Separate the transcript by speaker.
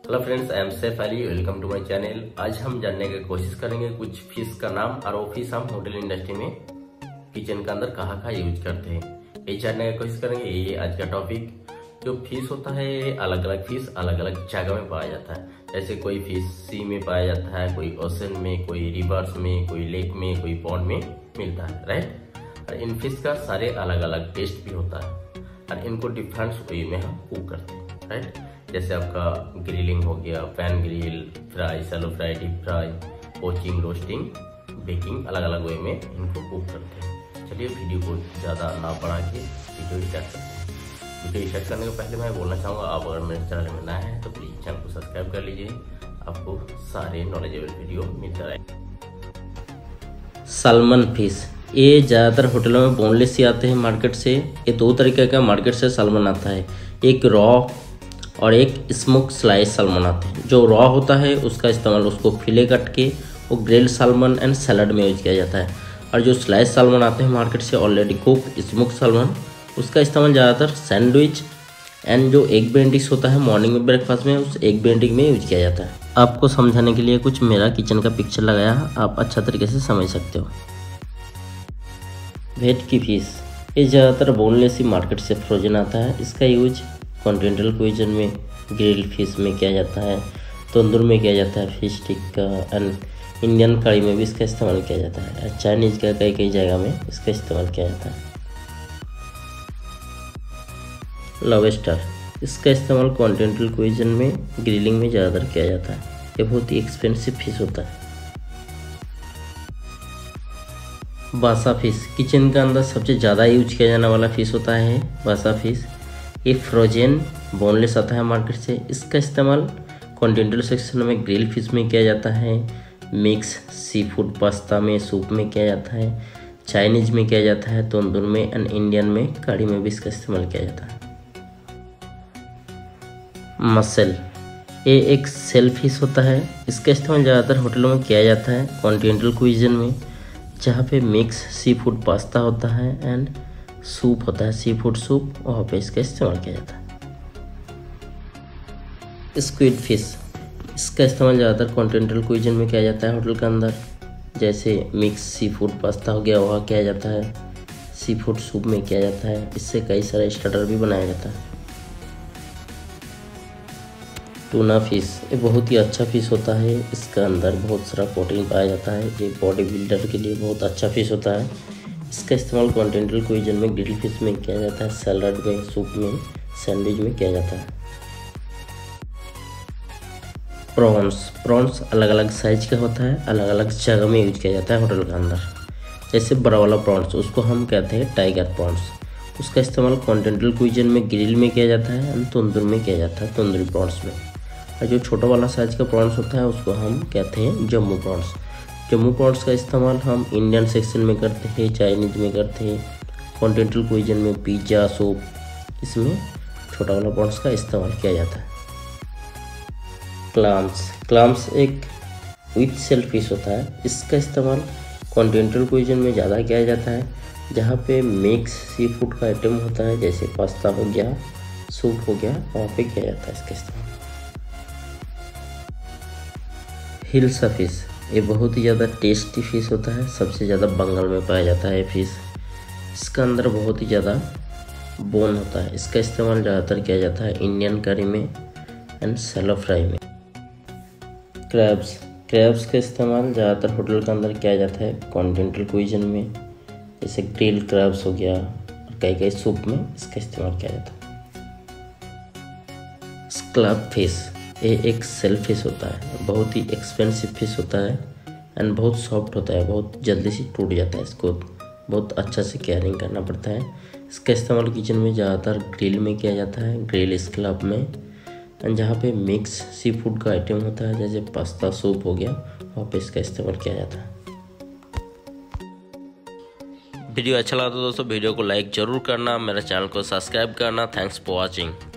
Speaker 1: Hello friends, I am Saif Ali. Welcome to my channel. आज हम जानने की कोशिश करेंगे कुछ फिश का नाम और वो फिश हम होटल इंडस्ट्री में किचन के अंदर कहाँ कहाँ यूज करते हैं, ये जानने की कोशिश करेंगे। ये आज का टॉपिक। जो फिश होता है, अलग अलग फिश अलग अलग जगह में पाया जाता है। जैसे कोई फिश सी में पाया जाता है, कोई ओशन में, कोई रिवर्स में, कोई लेक में, कोई पॉन्ड में मिलता है, राइट। और इन फिश का सारे अलग अलग टेस्ट भी होता है और इनको डिफरेंट वे में हम कुक करते हैं, राइट। जैसे आपका ग्रिलिंग हो गया, pan grill, fry, shallow fry, deep fry, poaching, roasting, baking, अलग अलग वे में इनको कुक करते हैं। चलिए वीडियो को ज़्यादा ना बढ़ा के वीडियो स्टार्ट करते हैं। वीडियो स्टार्ट करने के पहले मैं बोलना चाहूँगा, आप अगर मेरे चैनल में नया है तो प्लीज़ चैनल को सब्सक्राइब कर लीजिए। आपको सारे नॉलेजेबल वीडियो मिलता रहे।
Speaker 2: सालमन फिश, ये ज़्यादातर होटलों में बोनलेस ही आते हैं मार्केट से। ये दो तरीके का मार्केट से सालमन आता है, एक रॉ और एक स्मोक स्लाइस सालमन आते हैं। जो रॉ होता है उसका इस्तेमाल उसको फिले कट के वो ग्रिल्ड सालमन एंड सैलड में यूज किया जाता है। और जो स्लाइस सालमन आते हैं मार्केट से ऑलरेडी कुक स्मोक सालमन, उसका इस्तेमाल ज़्यादातर सैंडविच एंड जो एग बेनेडिक्ट होता है मॉर्निंग में ब्रेकफास्ट में, उस एग बेनेडिक्ट में यूज किया जाता है। आपको समझाने के लिए कुछ मेरा किचन का पिक्चर लगाया, आप अच्छा तरीके से समझ सकते हो। वेट की फिश, ये ज़्यादातर बोनलेस ही मार्केट से फ्रोजन आता है। इसका यूज कॉन्टिनेंटल क्विज़न में ग्रिल्ड फिश में किया जाता है, तंदूर में किया जाता है, फिश टिक्का एंड इंडियन कड़ी में भी इसका इस्तेमाल किया जाता है। चाइनीज़ का कई कई जगह में इसका इस्तेमाल किया जाता है। लॉबस्टर, इसका इस्तेमाल कॉन्टिनेंटल क्विज़न में ग्रिलिंग में ज़्यादातर किया जाता है। ये बहुत ही एक्सपेंसिव फिश होता है। बासा फिश, किचन के अंदर सबसे ज़्यादा यूज किया जाने वाला फिश होता है बासा फिश। ये फ्रोजन बोनलेस आता है मार्केट से। इसका इस्तेमाल कॉन्टिनेंटल सेक्शन में ग्रिल फिश में किया जाता है, मिक्स सी फूड पास्ता में, सूप में किया जाता है, चाइनीज में किया जाता है, तंदूर में एंड इंडियन में कड़ी में भी इसका इस्तेमाल किया जाता है। मसल, ये एक सेल फिश होता है। इसका इस्तेमाल ज़्यादातर होटलों में किया जाता है कॉन्टिनेंटल क्विज़न में, जहाँ पे मिक्स सी फूड पास्ता होता है एंड सूप होता है, सी फूड सूप, वहाँ पे इसका इस्तेमाल किया जाता है। स्क्विड फिश, इसका इस्तेमाल ज़्यादातर कॉन्टिनेंटल क्विज़न में किया जाता है होटल के अंदर। जैसे मिक्स सी फूड पास्ता हो गया, वहाँ किया जाता है, सी फूड सूप में किया जाता है। इससे कई सारे स्टार्टर भी बनाया जाता है। टूना फिश, ये बहुत ही अच्छा फिश होता है। इसके अंदर बहुत सारा प्रोटीन पाया जाता है। ये बॉडी बिल्डर के लिए बहुत अच्छा फिश होता है। इसका इस्तेमाल कॉन्टिनेंटल क्विज़न में ग्रिल्ड फिश में किया जाता है, सैलड में, सूप में, सैंडविच में किया जाता है। प्रॉन्स अलग अलग साइज का होता है, अलग अलग जगह में यूज किया जाता है होटल के अंदर। जैसे बड़ा वाला प्रॉन्स, उसको हम कहते हैं टाइगर प्रॉन्स। उसका इस्तेमाल कॉन्टिनेंटल क्विज़न में ग्रिल में किया जाता है एंड तंदूर में किया जाता है, तंदूरी प्रॉन्स में। और जो छोटा वाला साइज का प्रॉन्स होता है उसको हम कहते हैं जम्मू प्रॉन्स। जम्मू प्रॉन्स का इस्तेमाल हम इंडियन सेक्शन में करते हैं, चाइनीज में करते हैं, कॉन्टिनेंटल क्विज़न में पिज़्ज़ा, सूप, इसमें छोटा वाला प्रॉन्स का इस्तेमाल किया जाता है। क्लाम्स एक विथ सेल फिश होता है। इसका इस्तेमाल कॉन्टिनेंटल क्विज़न में ज़्यादा किया जाता है, जहाँ पे मिक्स सी फूड का आइटम होता है, जैसे पास्ता हो गया, सूप हो गया, वहाँ पे किया जाता है इसका इस्तेमाल। हिल्सा फिश, ये बहुत ही ज़्यादा टेस्टी फिश होता है। सबसे ज़्यादा बंगाल में पाया जाता है फिश। इसका अंदर बहुत ही ज़्यादा बोन होता है। इसका इस्तेमाल ज़्यादातर किया जाता है इंडियन करी में एंड सैलो फ्राई में। क्रैब्स का इस्तेमाल ज़्यादातर होटल के अंदर किया जाता है कॉन्टिनेंटल क्विज़न में, जैसे ग्रिल क्रैब्स हो गया, और कई सूप में इसका इस्तेमाल किया जाता है। स्कैलप फिश, ये एक सेल फिश होता है। बहुत ही एक्सपेंसिव फिश होता है एंड बहुत सॉफ्ट होता है, बहुत जल्दी से टूट जाता है। इसको बहुत अच्छा से केयरिंग करना पड़ता है। इसका इस्तेमाल किचन में ज़्यादातर ग्रिल में किया जाता है, ग्रिल स्कैलप में, एंड जहाँ पे मिक्स सी फूड का आइटम होता है, जैसे पास्ता, सूप हो गया, वहाँ पे इसका इस्तेमाल किया जाता है। वीडियो अच्छा लगा तो दोस्तों वीडियो को लाइक ज़रूर करना, मेरे चैनल को सब्सक्राइब करना। Thanks for watching.